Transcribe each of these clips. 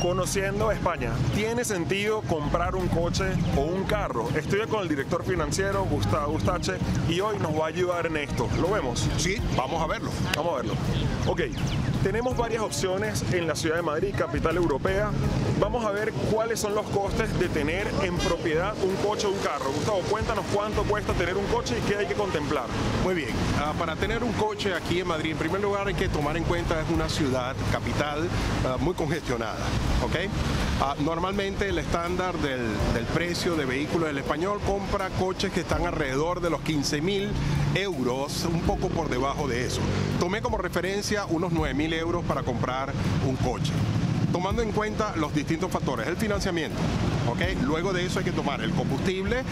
Conociendo España, ¿tiene sentido comprar un coche o un carro? Estoy con el director financiero, Gustavo Ustache, y hoy nos va a ayudar en esto. ¿Lo vemos? Sí, vamos a verlo. Vamos a verlo. Ok, tenemos varias opciones en la ciudad de Madrid, capital europea. Vamos a ver cuáles son los costes de tener en propiedad un coche o un carro. Gustavo, cuéntanos cuánto cuesta tener un coche y qué hay que contemplar. Muy bien, para tener un coche aquí en Madrid, en primer lugar hay que tomar en cuenta es una ciudad capital muy congestionada, ¿ok? Normalmente el estándar del precio de vehículos, el español compra coches que están alrededor de los 15.000 euros, un poco por debajo de eso. Tomé como referencia unos 9.000 euros para comprar un coche, tomando en cuenta los distintos factores, el financiamiento, ¿ok? Luego de eso hay que tomar el combustible,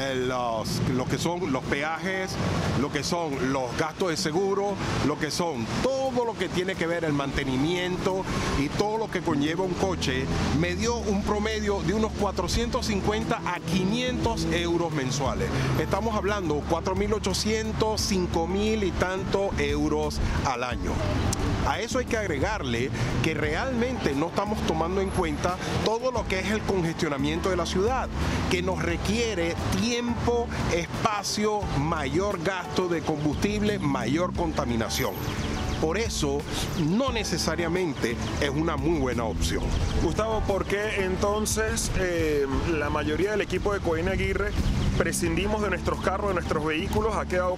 lo que son los peajes, lo que son los gastos de seguro, lo que son todo lo que tiene que ver el mantenimiento y todo lo que conlleva un coche. Me dio un promedio de unos 450 a 500 euros mensuales. Estamos hablando 4.800, 5.000 y tanto euros al año. A eso hay que agregarle que realmente no estamos tomando en cuenta todo lo que es el congestionamiento de la ciudad, que nos requiere tiempo, espacio, mayor gasto de combustible, mayor contaminación. Por eso, no necesariamente es una muy buena opción. Gustavo, ¿por qué entonces la mayoría del equipo de Cohen Aguirre prescindimos de nuestros carros, de nuestros vehículos? Ha quedado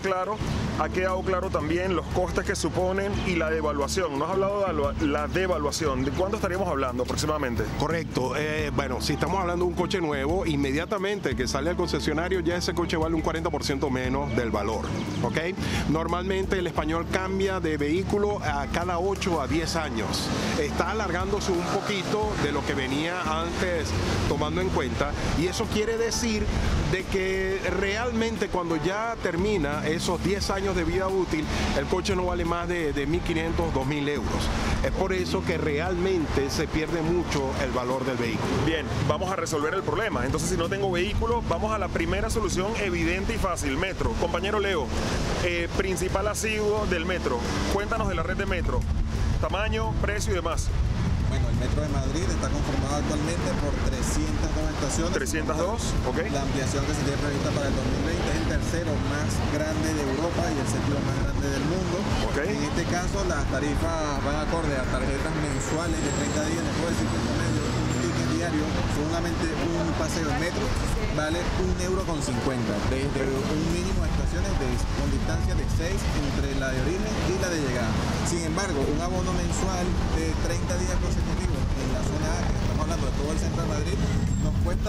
claro también los costes que suponen y la devaluación. Nos has hablado de la devaluación. ¿De cuánto estaríamos hablando aproximadamente? Correcto. Bueno, si estamos hablando de un coche nuevo, inmediatamente que sale al concesionario ya ese coche vale un 40% menos del valor, ¿ok? Normalmente el español cambia de vehículo a cada 8 a 10 años. Está alargándose un poquito de lo que venía antes tomando en cuenta, y eso quiere decir de que realmente cuando ya termina esos 10 años de vida útil, el coche no vale más de 1.500, 2.000 euros. Es por eso que realmente se pierde mucho el valor del vehículo. Bien, vamos a resolver el problema. Entonces, si no tengo vehículo, vamos a la primera solución evidente y fácil, metro. Compañero Leo, principal asiduo del metro. Cuéntanos de la red de metro. Tamaño, precio y demás. Bueno, el Metro de Madrid está conformado actualmente por 302 estaciones. 302, ok. La ampliación que se tiene prevista para el 2020 es el tercero más grande de Europa y el séptimo más grande del mundo. Okay. En este caso, las tarifas van acorde a tarjetas mensuales de 30 días. Les puedo decir que en promedio un ticket diario, solamente un paseo en metro, vale 1,50 €, desde un mínimo de estaciones con distancia de 6 entre la de origen y la de llegada. Sin embargo, un abono mensual de 30 días consecutivos en la zona A, que estamos hablando de todo el centro de Madrid, nos cuesta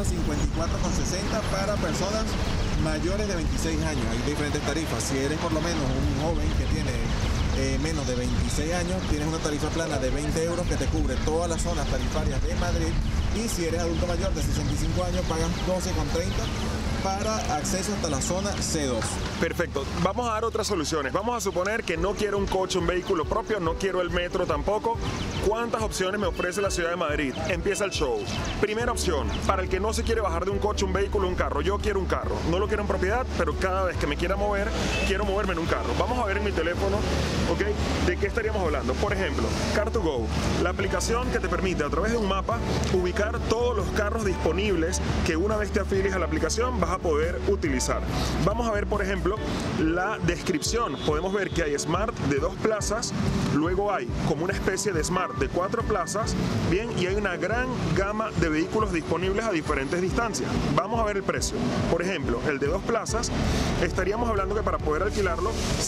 54,60 para personas mayores de 26 años. Hay diferentes tarifas. Si eres por lo menos un joven que tiene menos de 26 años, tienes una tarifa plana de 20 € que te cubre todas las zonas tarifarias de Madrid, y si eres adulto mayor de 65 años pagas 12,30 para acceso hasta la zona C2. Perfecto, vamos a dar otras soluciones. Vamos a suponer que no quiero un coche, un vehículo propio, no quiero el metro tampoco. ¿Cuántas opciones me ofrece la ciudad de Madrid? Empieza el show. Primera opción, para el que no se quiere bajar de un coche, un vehículo, un carro. Yo quiero un carro, no lo quiero en propiedad, pero cada vez que me quiera mover, quiero moverme en un carro. Vamos a ver en mi teléfono, ¿ok? ¿De qué estaríamos hablando? Por ejemplo, Car2Go, la aplicación que te permite a través de un mapa ubicar todos los carros disponibles que una vez te afilies a la aplicación vas a poder utilizar. Vamos a ver, por ejemplo, la descripción. Podemos ver que hay Smart de 2 plazas, luego hay como una especie de Smart de 4 plazas, bien, y hay una gran gama de vehículos disponibles a diferentes distancias. Vamos a ver el precio. Por ejemplo, el de 2 plazas, estaríamos hablando que para poder alquilarlo,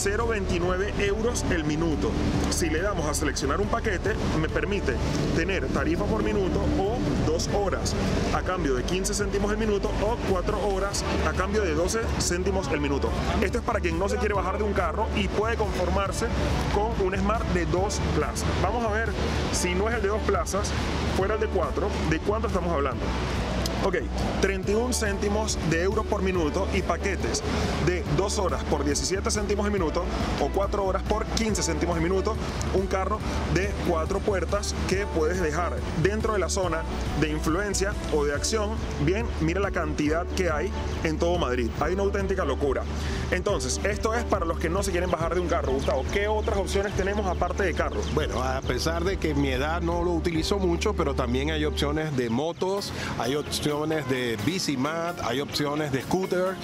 0,29 € el minuto. Si le damos a seleccionar un paquete, me permite tener tarifa por minuto o 2 horas a cambio de 15 céntimos el minuto o 4 horas a cambio de 12 céntimos el minuto. Esto es para quien no se quiere bajar de un carro y puede conformarse con un Smart de 2 plazas. Vamos a ver si no es el de 2 plazas, fuera el de 4, ¿de cuánto estamos hablando? Ok, 31 céntimos de euros por minuto y paquetes de 2 horas por 17 céntimos de minuto o 4 horas por 15 céntimos de minuto. Un carro de 4 puertas que puedes dejar dentro de la zona de influencia o de acción. Bien, mira la cantidad que hay en todo Madrid. Hay una auténtica locura. Entonces, esto es para los que no se quieren bajar de un carro. Gustavo, ¿qué otras opciones tenemos aparte de carros? Bueno, a pesar de que mi edad no lo utilizo mucho, pero también hay opciones de motos, hay opciones de bicimat, hay opciones de scooter,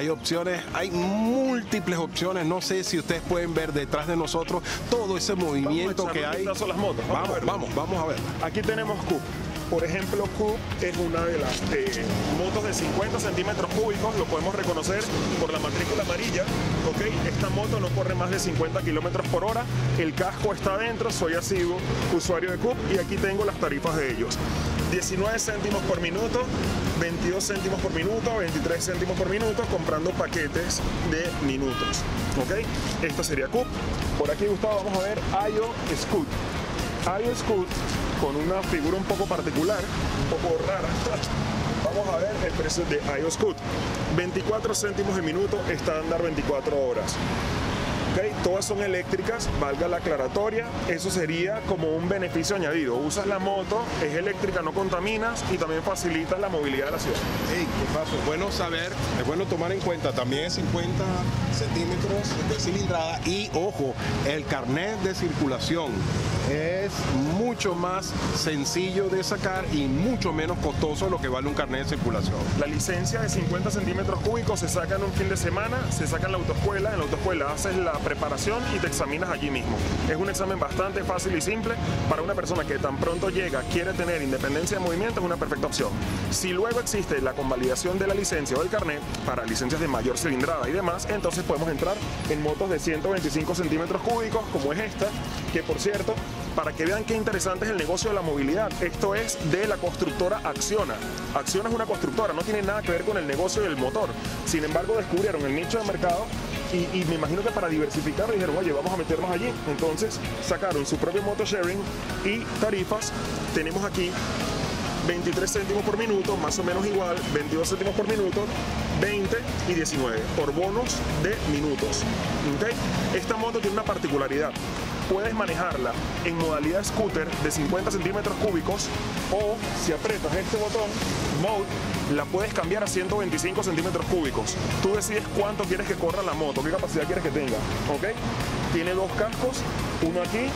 hay múltiples opciones. No sé si ustedes pueden ver detrás de nosotros todo ese movimiento que hay. Son las motos. Vamos a ver. Aquí tenemos Coupe. Por ejemplo, Coupe es una de las motos de 50 centímetros cúbicos, lo podemos reconocer por la matrícula amarilla. ¿Okay? Esta moto no corre más de 50 kilómetros por hora, el casco está adentro, soy asiduo usuario de Coupe y aquí tengo las tarifas de ellos. 19 céntimos por minuto, 22 céntimos por minuto, 23 céntimos por minuto, comprando paquetes de minutos. ¿Okay? Esta sería Coupe. Por aquí, Gustavo, vamos a ver IO Scoot. IO Scoot, con una figura un poco particular, un poco rara. Vamos a ver el precio de IO Scoot. 24 céntimos de minuto, estándar 24 horas. Okay, todas son eléctricas, valga la aclaratoria, eso sería como un beneficio añadido. Usas la moto, es eléctrica, no contaminas y también facilitas la movilidad de la ciudad. Hey, ¿qué pasa? Es bueno saber, es bueno tomar en cuenta también 50 centímetros de cilindrada y, ojo, el carnet de circulación es mucho más sencillo de sacar y mucho menos costoso de lo que vale un carnet de circulación. La licencia de 50 centímetros cúbicos se saca en un fin de semana, se saca en la autoescuela haces la preparación y te examinas allí mismo. Es un examen bastante fácil y simple para una persona que tan pronto llega, quiere tener independencia de movimiento, es una perfecta opción. Si luego existe la convalidación de la licencia o del carnet para licencias de mayor cilindrada y demás, entonces podemos entrar en motos de 125 centímetros cúbicos como es esta, que por cierto, para que vean qué interesante es el negocio de la movilidad, esto es de la constructora Acciona. Acciona es una constructora, no tiene nada que ver con el negocio del motor. Sin embargo, descubrieron el nicho de mercado y me imagino que para diversificar dijeron, oye, vamos a meternos allí. Entonces sacaron su propio moto sharing y tarifas. Tenemos aquí 23 céntimos por minuto, más o menos igual, 22 céntimos por minuto, 20 y 19 por bonos de minutos. ¿Okay? Esta moto tiene una particularidad. Puedes manejarla en modalidad scooter de 50 centímetros cúbicos o si aprietas este botón, Mode, la puedes cambiar a 125 centímetros cúbicos. Tú decides cuánto quieres que corra la moto, qué capacidad quieres que tenga. ¿Okay? Tiene dos cascos, uno aquí,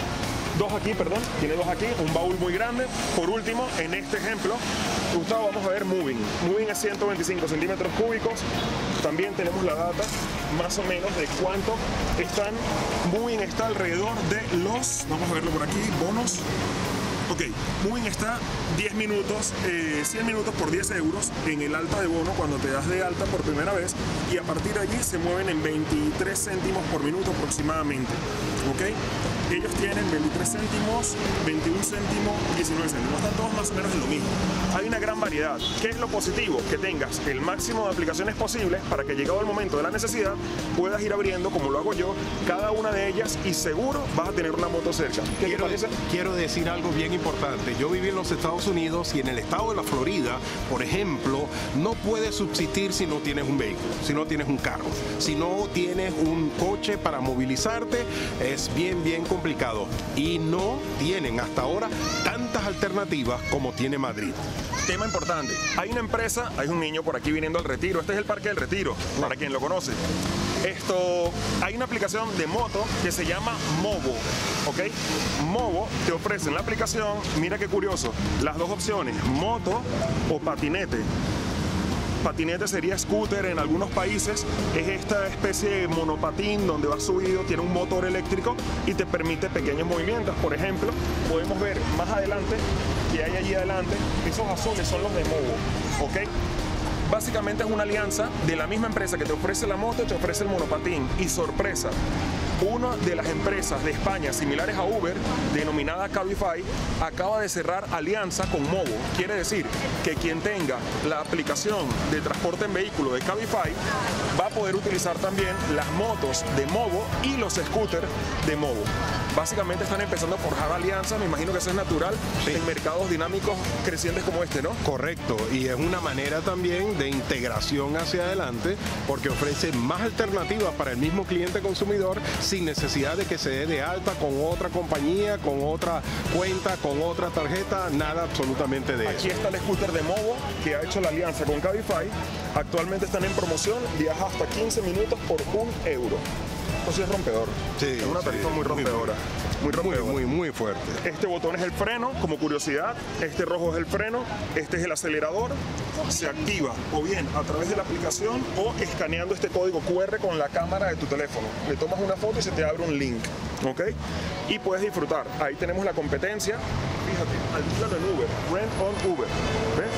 tiene dos aquí, un baúl muy grande. Por último, en este ejemplo, Gustavo, vamos a ver Moving. Moving es 125 centímetros cúbicos. También tenemos la data más o menos de cuánto están. Moving está alrededor de los, vamos a verlo por aquí, bonos. Ok, Moving está 10 minutos, 100 minutos por 10 euros en el alta de bono cuando te das de alta por primera vez y a partir de allí se mueven en 23 céntimos por minuto aproximadamente. Ok, ellos tienen 23 céntimos, 21 céntimos, 19 céntimos, están todos más o menos en lo mismo. Hay una gran variedad. ¿Qué es lo positivo? Que tengas el máximo de aplicaciones posibles para que llegado el momento de la necesidad puedas ir abriendo, como lo hago yo, cada una de ellas y seguro vas a tener una moto cerca. ¿Qué te parece? Quiero decir algo bien importante. Yo viví en los Estados Unidos y en el estado de la Florida, por ejemplo, no puedes subsistir si no tienes un vehículo, si no tienes un carro, si no tienes un coche para movilizarte, es bien complicado y no tienen hasta ahora tantas alternativas como tiene Madrid. Tema importante, hay una empresa, hay un niño por aquí viniendo al Retiro, este es el Parque del Retiro, para quien lo conoce. Hay una aplicación de moto que se llama Movo, ¿ok? Movo te ofrece en la aplicación, mira qué curioso, las dos opciones, moto o patinete. Patinete sería scooter en algunos países, es esta especie de monopatín donde va subido, tiene un motor eléctrico y te permite pequeños movimientos. Por ejemplo, podemos ver más adelante, que hay allí adelante, esos azules son los de Movo, ¿ok? Básicamente es una alianza de la misma empresa que te ofrece la moto, te ofrece el monopatín y sorpresa. Una de las empresas de España similares a Uber, denominada Cabify, acaba de cerrar alianza con Movo. Quiere decir que quien tenga la aplicación de transporte en vehículo de Cabify va a poder utilizar también las motos de Movo y los scooters de Movo. Básicamente están empezando a forjar alianzas, me imagino que eso es natural, sí, en mercados dinámicos crecientes como este, ¿no? Correcto, y es una manera también de integración hacia adelante porque ofrece más alternativas para el mismo cliente consumidor sin necesidad de que se dé de alta con otra compañía, con otra cuenta, con otra tarjeta, nada absolutamente de eso. Aquí está el scooter de Movo que ha hecho la alianza con Cabify. Actualmente están en promoción, viaja hasta 15 minutos por €1. Esto sí es rompedor. Sí, es una tarifa muy rompedora. Muy fuerte. Este botón es el freno, como curiosidad. Este rojo es el freno. Este es el acelerador. Se activa o bien a través de la aplicación o escaneando este código QR con la cámara de tu teléfono. Le tomas una foto y se te abre un link. ¿Ok? Y puedes disfrutar. Ahí tenemos la competencia. Fíjate, alquílalo en Uber. Rent on Uber. ¿Ves?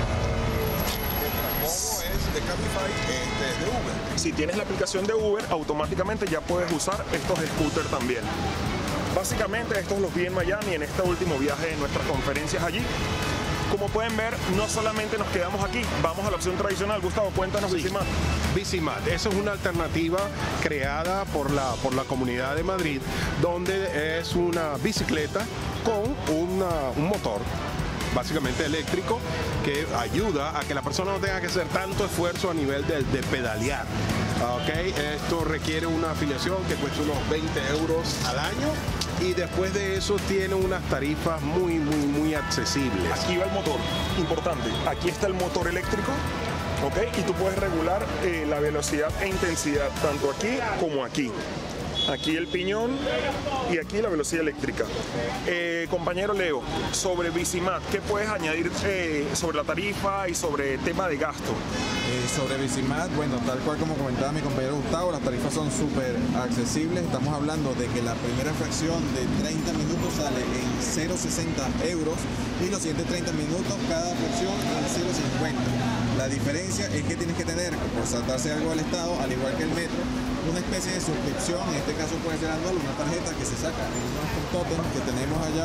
De Cabify, este es de Uber. Si tienes la aplicación de Uber, automáticamente ya puedes usar estos scooters también. Básicamente estos los vi en Miami en este último viaje de nuestras conferencias allí. Como pueden ver, no solamente nos quedamos aquí, vamos a la opción tradicional. Gustavo, cuéntanos, Sí. Bicimat. Bicimat, esa es una alternativa creada por la Comunidad de Madrid, donde es una bicicleta con un motor básicamente eléctrico que ayuda a que la persona no tenga que hacer tanto esfuerzo a nivel de pedalear. Okay. Esto requiere una afiliación que cuesta unos 20 euros al año y después de eso tiene unas tarifas muy accesibles. Aquí va el motor, importante. Aquí está el motor eléctrico, ¿ok? Y tú puedes regular la velocidad e intensidad, tanto aquí como aquí. Aquí el piñón y aquí la velocidad eléctrica. Compañero Leo, sobre Bicimat, ¿qué puedes añadir sobre la tarifa y sobre tema de gasto? Sobre Bicimat, bueno, tal cual como comentaba mi compañero Gustavo, las tarifas son súper accesibles. Estamos hablando de que la primera fracción de 30 minutos sale en 0,60 euros y los siguientes 30 minutos cada fracción en 0,50. La diferencia es que tienes que tener, por saltarse algo del Estado, al igual que el metro, una especie de suscripción, en este caso puede ser anual, una tarjeta que se saca en unos totem que tenemos allá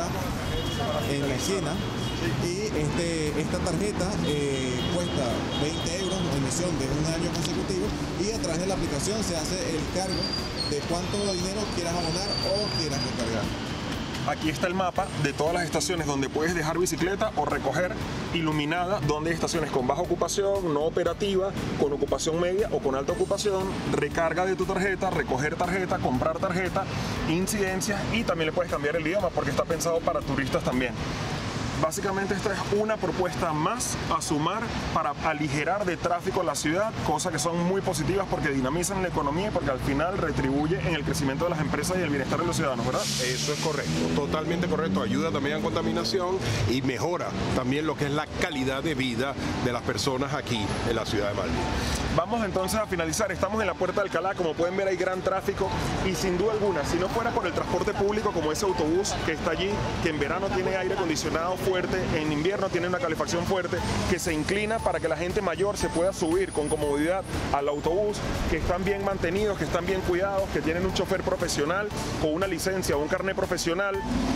en la esquina. Y esta tarjeta cuesta 20 euros, emisión de un año consecutivo, y a través de la aplicación se hace el cargo de cuánto dinero quieras abonar o quieras recargar. Aquí está el mapa de todas las estaciones donde puedes dejar bicicleta o recoger iluminada, donde hay estaciones con baja ocupación, no operativa, con ocupación media o con alta ocupación, recarga de tu tarjeta, recoger tarjeta, comprar tarjeta, incidencias, y también le puedes cambiar el idioma porque está pensado para turistas también. Básicamente esta es una propuesta más a sumar para aligerar de tráfico la ciudad, cosas que son muy positivas porque dinamizan la economía y porque al final retribuye en el crecimiento de las empresas y el bienestar de los ciudadanos, ¿verdad? Eso es correcto, totalmente correcto. Ayuda también a contaminación y mejora también lo que es la calidad de vida de las personas aquí en la ciudad de Madrid. Vamos entonces a finalizar. Estamos en la Puerta de Alcalá, como pueden ver hay gran tráfico y sin duda alguna, si no fuera por el transporte público como ese autobús que está allí, que en verano tiene aire acondicionado fuerte, en invierno tiene una calefacción fuerte, que se inclina para que la gente mayor se pueda subir con comodidad al autobús, que están bien mantenidos, que están bien cuidados, que tienen un chofer profesional con una licencia o un carnet profesional,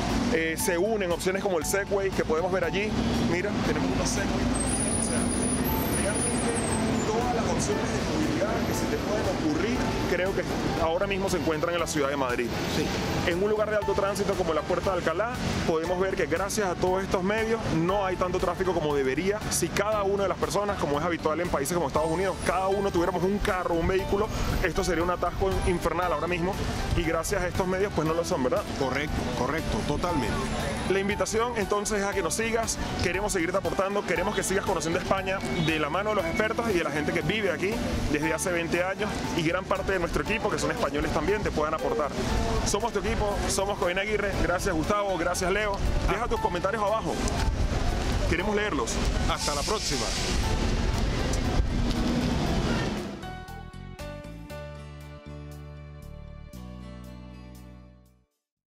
se unen opciones como el Segway que podemos ver allí. Mira, tenemos unos Segway. O sea, realmente todas las opciones de movilidad que se te pueden ocurrir, creo que ahora mismo se encuentran en la ciudad de Madrid. Sí. En un lugar de alto tránsito como la Puerta de Alcalá, podemos ver que gracias a todos estos medios no hay tanto tráfico como debería. Si cada una de las personas, como es habitual en países como Estados Unidos, cada uno tuviéramos un carro, un vehículo, esto sería un atasco infernal ahora mismo, y gracias a estos medios pues no lo son, ¿verdad? Correcto, totalmente. La invitación entonces es a que nos sigas, queremos seguirte aportando, queremos que sigas conociendo España de la mano de los expertos y de la gente que vive aquí desde hace 20 años, y gran parte de nuestro equipo, que son españoles también, te puedan aportar. Somos tu equipo, somos Cohen Aguirre, gracias Gustavo, gracias Leo. Deja tus comentarios abajo, queremos leerlos. Hasta la próxima.